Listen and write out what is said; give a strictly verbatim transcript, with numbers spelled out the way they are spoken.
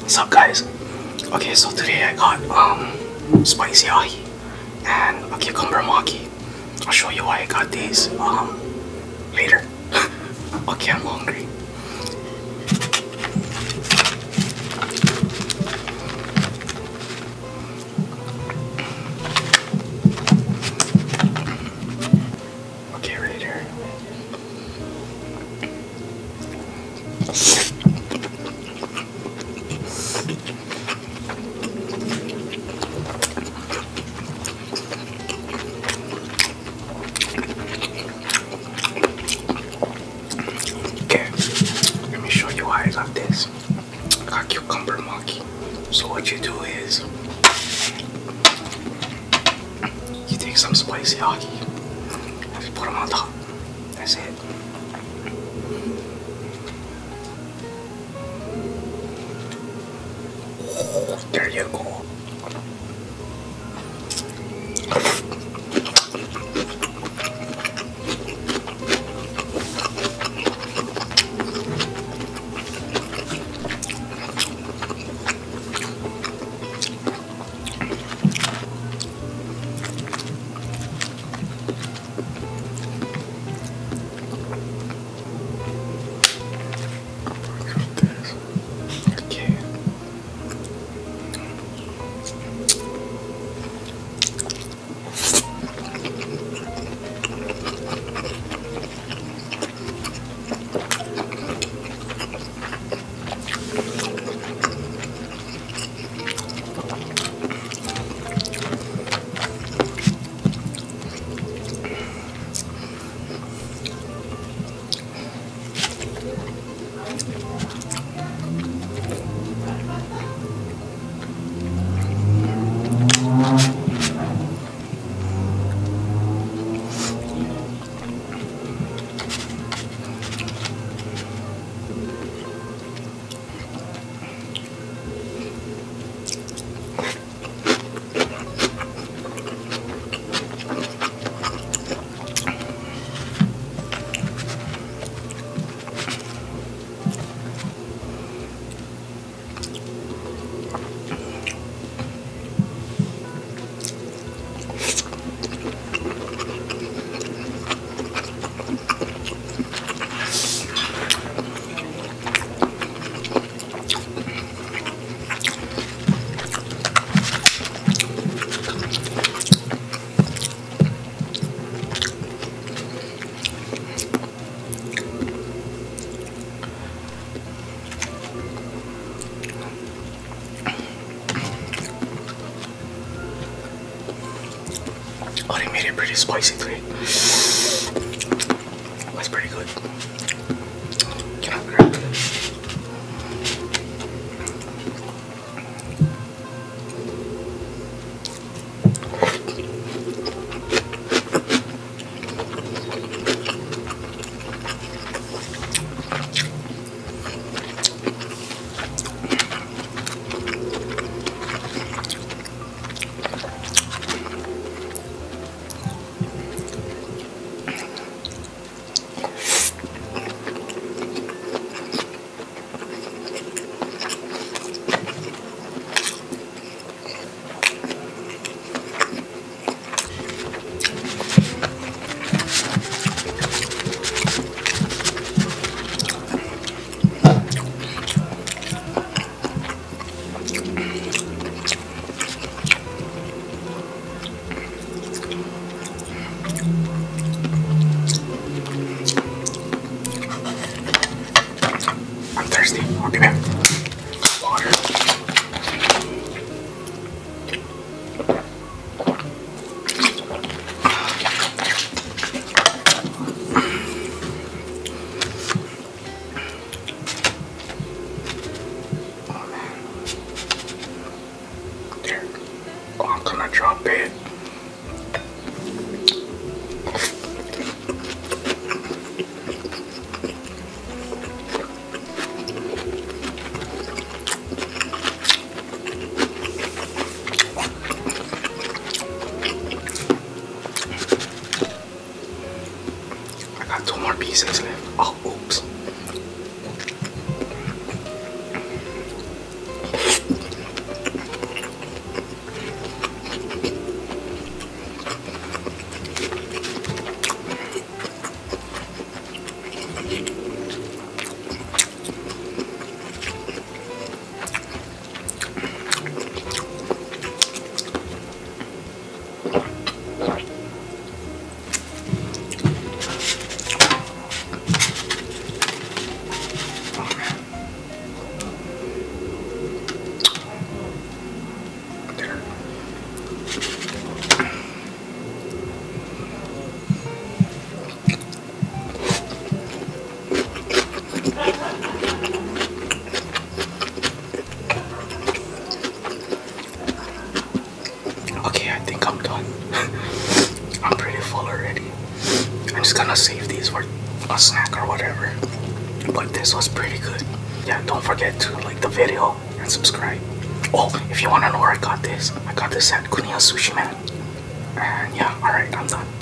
What's up, guys? Okay, so today I got um spicy A H I and a cucumber maki. I'll show you why I got these um later. Okay, I'm hungry. Okay, right here. I got this. I got cucumber maki. So what you do is you take some spicy A H I and you put them on top. That's it. There you go. Oh, they made it pretty spicy today. That's pretty good. Can I grab it? I'm thirsty. I'll be back. Water. Oh man. There. Oh, I'm gonna drop it. Two more pieces left. Oh, oops. forget to like the video and subscribe. Oh, if you wanna know where I got this, I got this at Kuniya Sushi Man. And yeah, alright, I'm done.